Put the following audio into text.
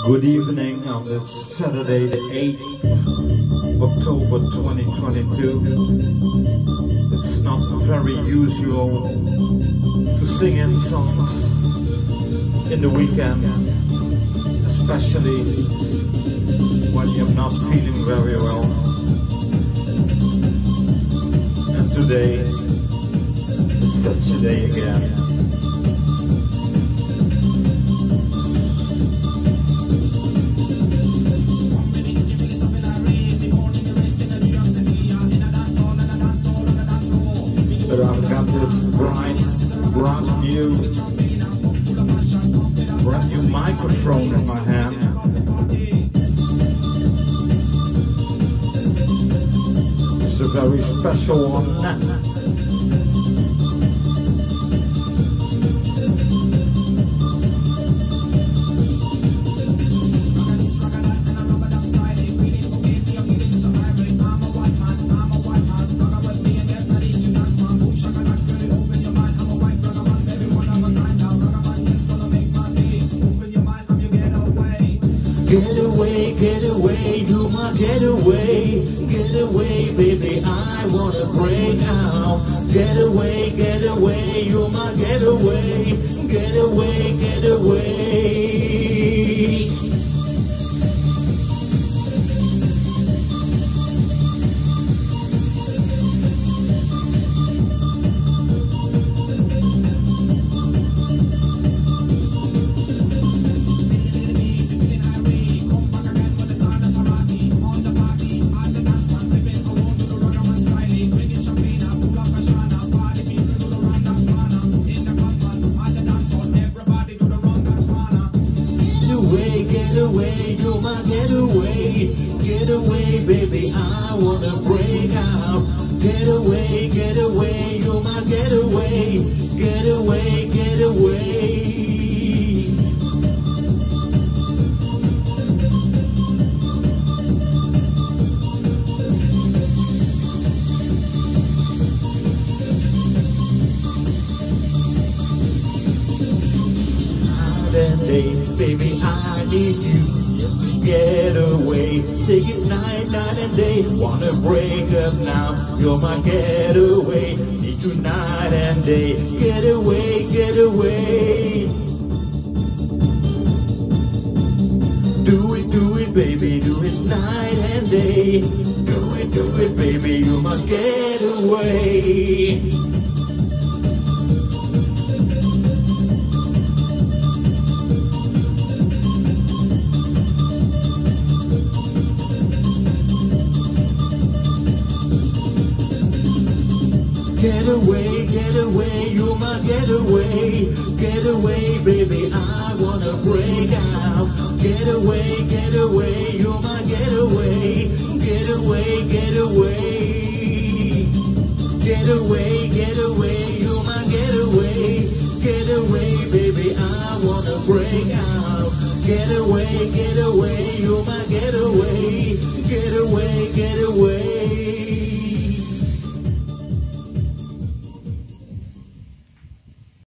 Good evening on this Saturday, the 8th of October 2022. It's not very usual to sing in songs in the weekend, especially when you're not feeling very well. And today is such a day again. But I've got this brand new microphone in my hand. It's a very special one. Get away, you my getaway. Get away, baby, I wanna break out. Get away, you my getaway. Get away, get away. You my getaway. Get away, baby, I wanna break out. Get away, you my getaway. Get away, get away. Night and day, baby, I need you. Get away, take it night and day. Wanna break up now, you're my getaway. Need you night and day. Get away, get away. Do it, baby, do it night and day. Do it, baby, you're my getaway. Get away, you my getaway. Get away, baby, I wanna break out. Get away, you my getaway. Get away, get away. Get away, you my getaway. Get away, baby, I wanna break out. Get away, you my getaway. Get away, get away.